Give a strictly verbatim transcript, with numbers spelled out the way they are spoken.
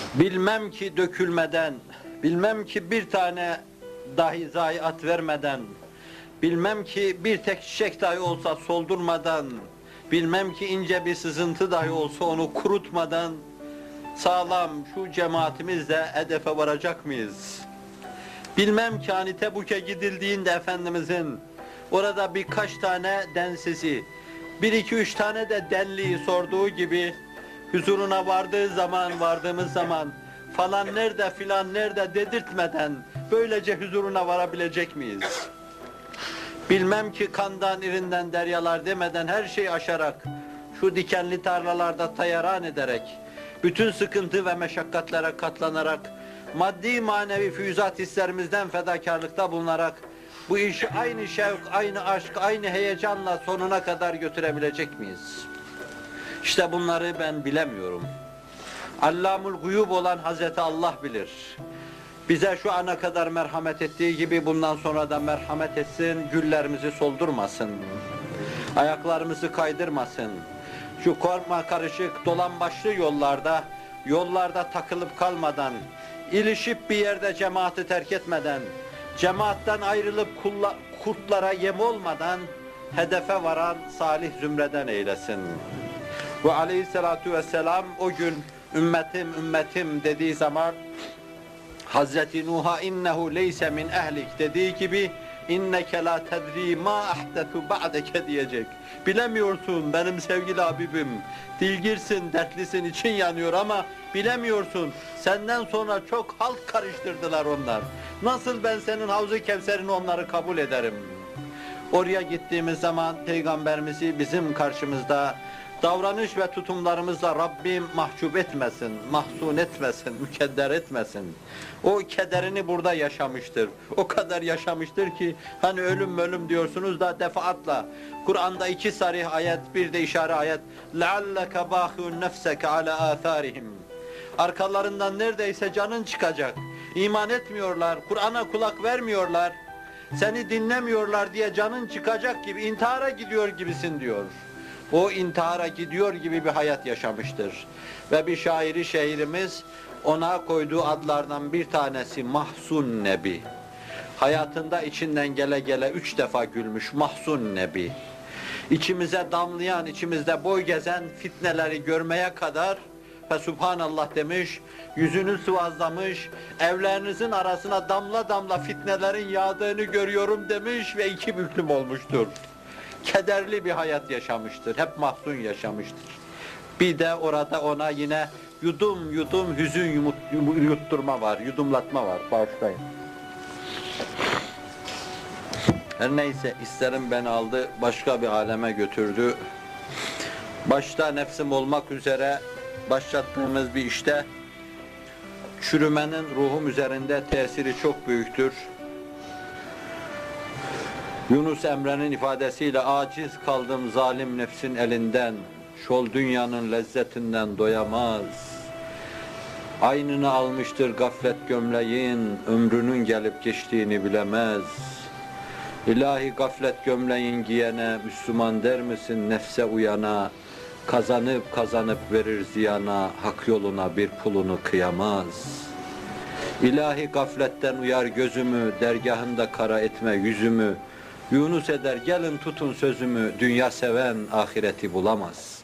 Bilmem ki dökülmeden, bilmem ki bir tane dahi zayiat vermeden, bilmem ki bir tek çiçek dahi olsa soldurmadan, bilmem ki ince bir sızıntı dahi olsa onu kurutmadan, sağlam şu cemaatimizle hedefe varacak mıyız? Bilmem ki hani Tebuk'e gidildiğinde Efendimizin orada birkaç tane densizi, bir iki üç tane de denliği sorduğu gibi, huzuruna vardığı zaman, vardığımız zaman falan nerede filan nerede dedirtmeden böylece huzuruna varabilecek miyiz? Bilmem ki kandan irinden deryalar demeden her şeyi aşarak, şu dikenli tarlalarda tayaran ederek, bütün sıkıntı ve meşakkatlere katlanarak, maddi manevi füyüzat hislerimizden fedakarlıkta bulunarak, bu işi aynı şevk, aynı aşk, aynı heyecanla sonuna kadar götürebilecek miyiz? İşte bunları ben bilemiyorum. Allamul guyub olan Hazreti Allah bilir. Bize şu ana kadar merhamet ettiği gibi bundan sonra da merhamet etsin, güllerimizi soldurmasın, ayaklarımızı kaydırmasın. Şu korkma karışık, dolambaçlı yollarda, yollarda takılıp kalmadan, ilişip bir yerde cemaati terk etmeden, cemaatten ayrılıp kulla, kurtlara yem olmadan, hedefe varan salih zümreden eylesin. Ve aleyhissalatu vesselam o gün ümmetim ümmetim dediği zaman Hazreti Nuh'a innehu leyse min ehlik dediği gibi inneke la tedri ma ahdetu ba'deke diyecek. Bilemiyorsun benim sevgili Habibim. Dilgirsin, dertlisin, için yanıyor ama bilemiyorsun. Senden sonra çok halt karıştırdılar onlar. Nasıl ben senin Havz-ı Kevser'ini onları kabul ederim? Oraya gittiğimiz zaman Peygamberimizi bizim karşımızda davranış ve tutumlarımızla Rabbim mahcup etmesin, mahzun etmesin, mükedder etmesin. O kederini burada yaşamıştır. O kadar yaşamıştır ki hani ölüm ölüm diyorsunuz da defaatla. Kur'an'da iki sarih ayet, bir de işare ayet. لَعَلَّكَ بَاخِعُ نَفْسَكَ عَلَى آثَارِهِمْ. Arkalarından neredeyse canın çıkacak. İman etmiyorlar, Kur'an'a kulak vermiyorlar. Seni dinlemiyorlar diye canın çıkacak gibi intihara gidiyor gibisin diyor. O intihara gidiyor gibi bir hayat yaşamıştır. Ve bir şairi şehrimiz ona koyduğu adlardan bir tanesi Mahzun Nebi. Hayatında içinden gele gele üç defa gülmüş Mahzun Nebi. İçimize damlayan, içimizde boy gezen fitneleri görmeye kadar ve Subhanallah demiş, yüzünü sıvazlamış, evlerinizin arasına damla damla fitnelerin yağdığını görüyorum demiş ve iki büklüm olmuştur. Kederli bir hayat yaşamıştır, hep mahzun yaşamıştır. Bir de orada ona yine yudum yudum hüzün yutturma var, yudumlatma var, bağışlayın. Her neyse, isterim beni aldı, başka bir aleme götürdü. Başta nefsim olmak üzere başlattığımız bir işte, çürümenin ruhum üzerinde tesiri çok büyüktür. Yunus Emre'nin ifadesiyle aciz kaldım zalim nefsin elinden, şol dünyanın lezzetinden doyamaz. Aynını almıştır gaflet gömleğin, ömrünün gelip geçtiğini bilemez. İlahi gaflet gömleğin giyene, Müslüman der misin nefse uyana, kazanıp kazanıp verir ziyana, hak yoluna bir pulunu kıyamaz. İlahi gafletten uyar gözümü, dergahında kara etme yüzümü, Yunus eder gelin tutun sözümü, dünya seven ahireti bulamaz.